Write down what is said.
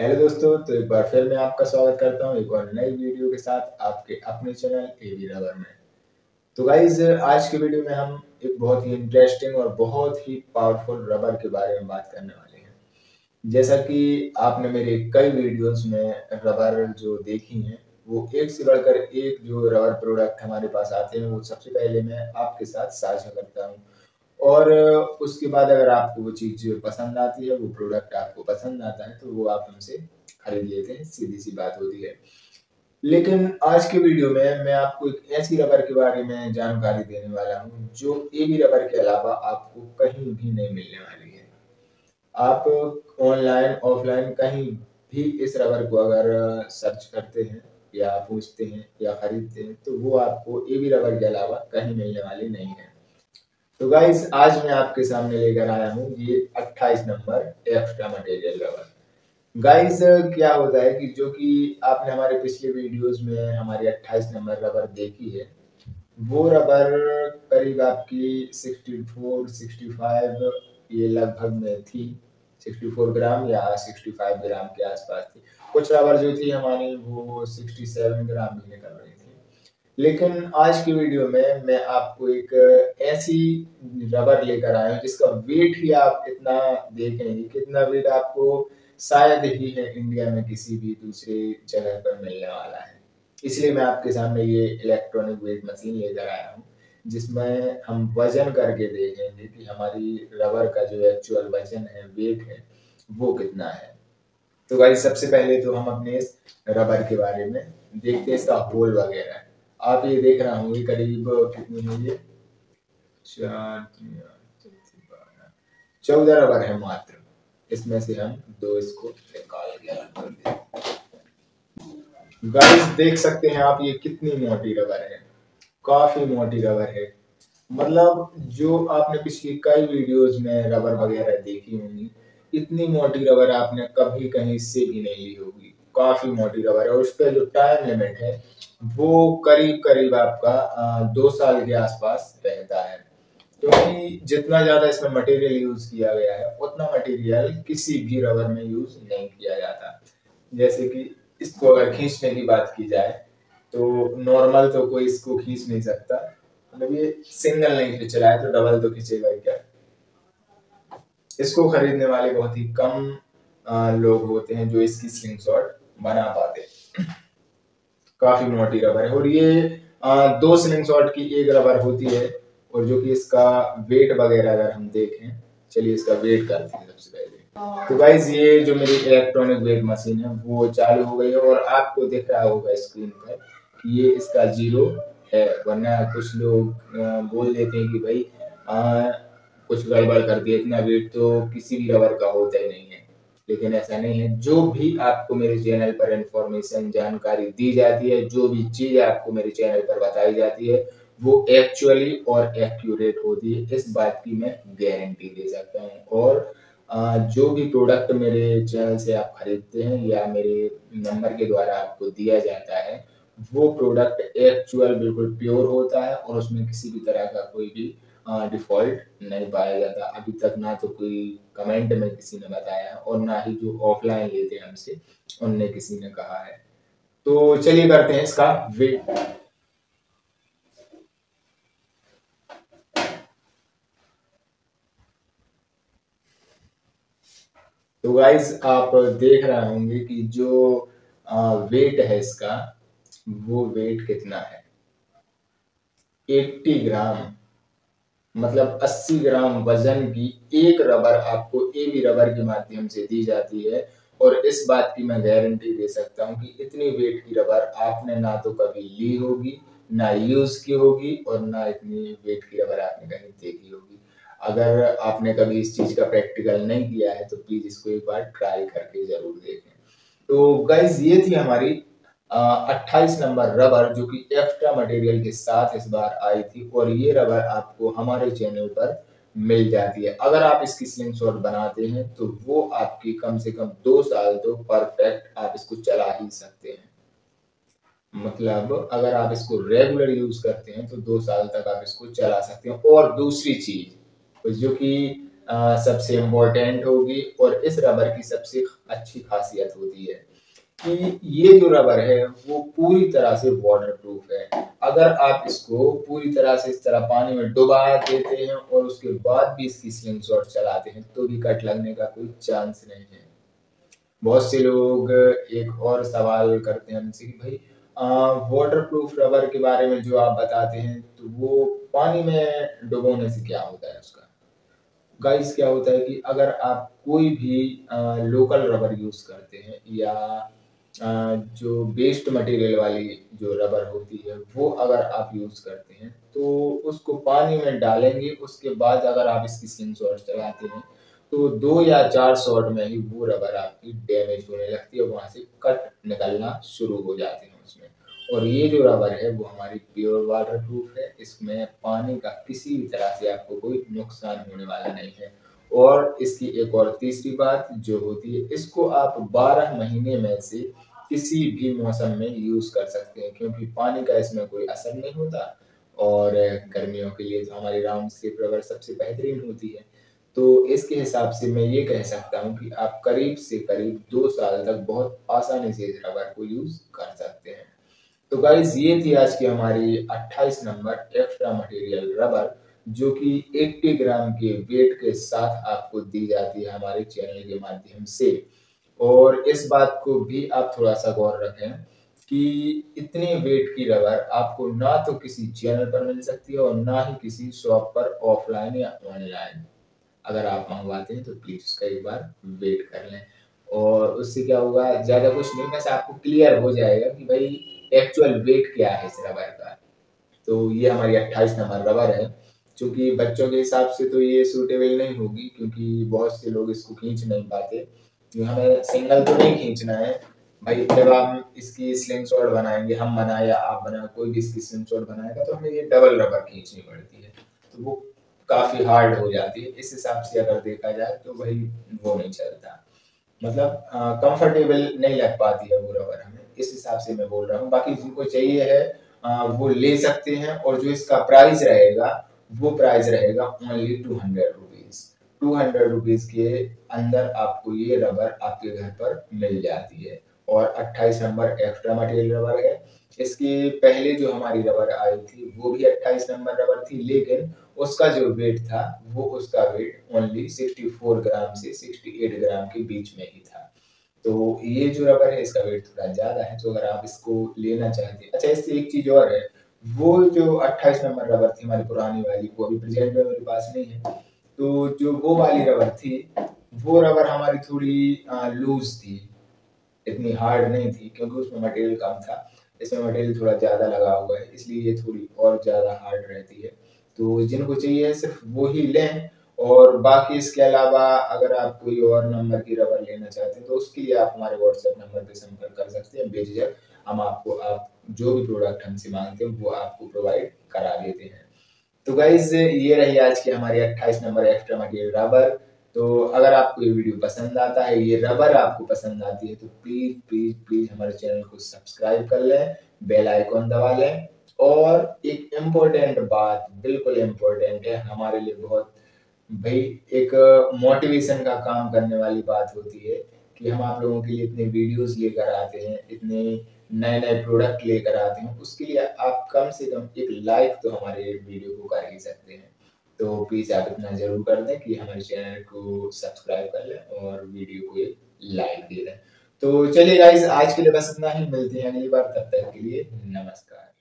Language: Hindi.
हेलो दोस्तों, तो एक बार फिर मैं आपका स्वागत करता हूँ एक और नई वीडियो के साथ आपके अपने चैनल एवी रबर में। तो गाइज, आज की वीडियो में हम एक बहुत ही इंटरेस्टिंग और बहुत ही पावरफुल रबर के बारे में बात करने वाले हैं। जैसा कि आपने मेरे कई वीडियोस में रबर जो देखी हैं, वो एक से बढ़कर एक जो रबर प्रोडक्ट हमारे पास आते हैं वो सबसे पहले मैं आपके साथ साझा करता हूँ। और उसके बाद अगर आपको वो चीज़ पसंद आती है, वो प्रोडक्ट आपको पसंद आता है, तो वो आप हमसे खरीद लेते हैं, सीधी-सी बात होती है। लेकिन आज के वीडियो में मैं आपको एक ऐसी रबर के बारे में जानकारी देने वाला हूँ, जो एबी रबर के अलावा आपको कहीं भी नहीं मिलने वाली है। आप ऑनलाइन, ऑफलाइन कहीं भी इस रबर को अगर सर्च करते हैं या पूछते हैं या खरीदते हैं, तो वो आपको एबी रबर के अलावा कहीं मिलने वाली नहीं है। तो गाइस, आज मैं आपके सामने लेकर आया हूँ ये 28 number extra material rubber. Guys, क्या होता है कि जो कि आपने हमारे पिछले वीडियोस में हमारी 28 नंबर रबर देखी है, वो रबर करीब आपकी 64 65 ये लगभग में थी। 64 ग्राम या 65 ग्राम के आसपास थी। कुछ रबर जो थी हमारी वो 67 ग्राम भी निकल रही थी। लेकिन आज की वीडियो में मैं आपको एक ऐसी रबर लेकर आया हूँ जिसका वेट ही आप इतना देखेंगे कि इतना वेट आपको शायद ही है इंडिया में किसी भी दूसरे जगह पर मिलने वाला है। इसलिए मैं आपके सामने ये इलेक्ट्रॉनिक वेट मशीन लेकर आया हूँ, जिसमें हम वजन करके देखेंगे कि हमारी रबर का जो एक्चुअल वजन है, वेट है, वो कितना है। तो भाई, सबसे पहले तो हम अपने इस रबर के बारे में देखते हैं, इसका होल वगैरह। आप ये देख रहा होंगे करीब कितनी है ये, 14 रबर है मात्र। इसमें से हम दो इसको निकाल के अलग कर दें। गाइस, देख सकते हैं आप ये कितनी मोटी रबर है, काफी मोटी रबर है। मतलब जो आपने पिछली कई वीडियोस में रबर वगैरह देखी होंगी, इतनी मोटी रबर आपने कभी कहीं से भी नहीं ली होगी। काफी मोटी रबर है और उस पर जो टाइम लिमिट है वो करीब करीब आपका 2 साल के आसपास रहता है। क्योंकि जितना ज्यादा इसमें मटेरियल यूज किया गया है, उतना मटेरियल किसी भी रबर में यूज नहीं किया जाता। जैसे कि इसको अगर खींचने की बात की जाए, तो नॉर्मल तो कोई इसको खींच नहीं सकता। मतलब ये सिंगल नहीं खींच रहा है तो डबल तो खींचेगा ही क्या। इसको खरीदने वाले बहुत ही कम लोग होते हैं जो इसकी स्लिंग शॉट बना पाते। काफी मोटी रबर है और ये 2 स्लिंग शॉट की एक रबर होती है। और जो कि इसका वेट वगैरह अगर हम देखें, चलिए इसका वेट करते हैं सबसे पहले। तो गाइज, ये जो मेरी इलेक्ट्रॉनिक वेट मशीन है वो चालू हो गई है और आपको दिख रहा होगा स्क्रीन पर कि ये इसका 0 है। वरना कुछ लोग बोल देते हैं कि भाई कुछ गड़बड़ कर दिया, इतना वेट तो किसी भी रबर का होता ही नहीं है। लेकिन ऐसा नहीं है। जो भी आपको मेरे चैनल पर इंफॉर्मेशन, जानकारी दी जाती है, जो भी चीज आपको मेरे चैनल पर बताई जाती है, वो एक्चुअली और एक्यूरेट होती है। इस बात की मैं गारंटी दे सकता हूँ। और जो भी प्रोडक्ट मेरे चैनल से आप खरीदते हैं या मेरे नंबर के द्वारा आपको दिया जाता है, वो प्रोडक्ट एक्चुअल बिल्कुल प्योर होता है और उसमें किसी भी तरह का कोई भी डिफॉल्ट नहीं पाया जाता। अभी तक ना तो कोई कमेंट में किसी ने बताया और ना ही जो ऑफलाइन लेते हैं हमसे उनने किसी ने कहा है। तो चलिए करते हैं इसका वेट। तो गाइस, आप देख रहे होंगे कि जो वेट है इसका, वो वेट कितना है, 80 ग्राम। मतलब 80 ग्राम वजन की एक रबर आपको एबी रबर के माध्यम से दी जाती है। और इस बात की मैं गारंटी दे सकता हूँ कि इतनी वेट की रबर आपने ना तो कभी ली होगी, ना यूज की होगी और ना इतनी वेट की रबर आपने कहीं देखी होगी। अगर आपने कभी इस चीज का प्रैक्टिकल नहीं किया है तो प्लीज इसको एक बार ट्राई करके जरूर देखें। तो गाइज, ये थी हमारी 28 नंबर रबर, जो कि एक्स्ट्रा मटेरियल के साथ इस बार आई थी। और ये रबर आपको हमारे चैनल पर मिल जाती है। अगर आप इसकी स्लिंग शॉट बनाते हैं तो वो आपकी कम से कम 2 साल तो परफेक्ट आप इसको चला ही सकते हैं। मतलब अगर आप इसको रेगुलर यूज करते हैं तो 2 साल तक आप इसको चला सकते हैं। और दूसरी चीज जो कि सबसे इम्पोर्टेंट होगी। और इस रबर की सबसे अच्छी खासियत होती है कि ये जो रबर है वो पूरी तरह से वाटर प्रूफ है। अगर आप इसको पूरी तरह से इस तरह पानी में डुबा देते हैं और उसके बाद भी इसकी स्लिंग शॉट चलाते हैं तो भी कट लगने का कोई चांस नहीं है। बहुत से लोग एक और सवाल करते हैं हमसे कि भाई वाटर प्रूफ रबर के बारे में जो आप बताते हैं तो वो पानी में डुबोने से क्या होता है उसका। गाइस क्या होता है कि अगर आप कोई भी लोकल रबर यूज करते हैं या जो बेस्ड मटेरियल वाली जो रबर होती है वो अगर आप यूज करते हैं तो उसको पानी में डालेंगे, उसके बाद अगर आप इसकी स्लिंग शॉट चलाते हैं तो 2 या 4 शॉट में ही वो रबर आपकी डैमेज होने लगती है, वहां से कट निकलना शुरू हो जाते हैं उसमें। और ये जो रबर है वो हमारी प्योर वाटर प्रूफ है, इसमें पानी का किसी भी तरह से आपको कोई नुकसान होने वाला नहीं है। और इसकी एक और तीसरी बात जो होती है, इसको आप 12 महीने में से किसी भी मौसम में यूज कर सकते हैं क्योंकि पानी का इसमें कोई असर नहीं होता। और गर्मियों के लिए तो हमारी राउंड स्लिप रबर सबसे बेहतरीन होती है। तो इसके हिसाब से मैं ये कह सकता हूँ कि आप करीब से करीब 2 साल तक बहुत आसानी से इस रबर को यूज कर सकते हैं। तो गाइज ये थी आज की हमारी 28 नंबर एक्स्ट्रा मटेरियल रबर जो कि 80 ग्राम के वेट के साथ आपको दी जाती है हमारे चैनल के माध्यम से। और इस बात को भी आप थोड़ा सा गौर रखें कि इतने वेट की रबर आपको ना तो किसी चैनल पर मिल सकती है और ना ही किसी शॉप पर ऑफलाइन या ऑनलाइन। अगर आप मंगवाते हैं तो प्लीज उसका एक बार वेट कर लें। और उससे क्या होगा, ज्यादा कुछ नहीं, बस आपको क्लियर हो जाएगा कि भाई एक्चुअल वेट क्या है इस रबर का। तो ये हमारी 28 नंबर रबर है। चूंकि बच्चों के हिसाब से तो ये सूटेबल नहीं होगी क्योंकि बहुत से लोग इसको खींच नहीं पाते, क्योंकि हमें सिंगल तो नहीं खींचना है भाई। जब हम इसकी स्लिंग शॉट बनाएंगे, हम बनाए या आप बनाए, कोई भी इसकी स्लिंग शॉट बनाएगा तो हमें ये डबल रबर खींचनी पड़ती है, तो वो काफी हार्ड हो जाती है। इस हिसाब से अगर देखा जाए तो भाई वो नहीं चलता, मतलब कंफर्टेबल नहीं लग पाती है वो रबर हमें, इस हिसाब से मैं बोल रहा हूँ। बाकी जिनको चाहिए है वो ले सकते हैं। और जो इसका प्राइस रहेगा वो प्राइस रहेगा ओनली 200 रुपीज। 200 रुपीज के अंदर आपको ये रबर आपके घर पर मिल जाती है। और 28 नंबर एक्स्ट्रा मटेरियल रबर है। इसके पहले जो हमारी रबर आई थी वो भी 28 नंबर रबर थी, लेकिन उसका जो वेट था वो उसका वेट ओनली 64 ग्राम से 68 ग्राम के बीच में ही था। तो ये जो रबर है इसका वेट थोड़ा ज्यादा है, तो अगर आप इसको लेना चाहते हैं। अच्छा, इससे एक चीज और है, वो जो 28 नंबर रबर थी हमारी पुरानी वाली, वो अभी प्रेजेंट में मेरे पास नहीं है। तो जो वो वाली रबर थी वो रबर हमारी थोड़ी लूज थी, इतनी हार्ड नहीं थी क्योंकि उसमें मटेरियल कम था। इसमें मटेरियल थोड़ा ज़्यादा लगा हुआ है इसलिए ये थोड़ी और ज़्यादा हार्ड रहती है। तो जिनको चाहिए सिर्फ वो ही लें। और बाकी इसके अलावा अगर आप कोई और नंबर की रबर लेना चाहते हैं तो उसके लिए आप हमारे व्हाट्सएप नंबर पे संपर्क कर सकते हैं बेझिझक। हम आपको आप जो भी प्रोडक्ट हमसे मांगते हैं वो आपको प्रोवाइड करा देते हैं। तो गाइज ये रही आज की हमारी 28 नंबर एक्स्ट्रा मटेरियल रबर। तो अगर आपको ये वीडियो पसंद आता है, ये रबर आपको पसंद आती है, तो प्लीज प्लीज प्लीज हमारे चैनल को सब्सक्राइब कर लें, बेल आइकॉन दबा लें। और एक इम्पोर्टेंट बात, बिल्कुल इम्पोर्टेंट है हमारे लिए बहुत, भाई एक मोटिवेशन का काम करने वाली बात होती है कि हम आप लोगों के लिए इतने वीडियोस लेकर आते हैं, इतने नए नए प्रोडक्ट लेकर आते हैं, उसके लिए आप कम से कम एक लाइक तो हमारे वीडियो को कर ही सकते हैं। तो प्लीज आप इतना जरूर कर दें कि हमारे चैनल को सब्सक्राइब कर लें और वीडियो को एक लाइक दे दें। तो चलिए गाइस, आज के लिए बस इतना ही, मिलते हैं अगली बार, तब तक के लिए नमस्कार।